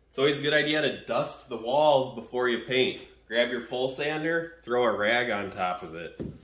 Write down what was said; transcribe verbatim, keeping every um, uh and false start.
It's always a good idea to dust the walls before you paint. Grab your pole sander, throw a rag on top of it.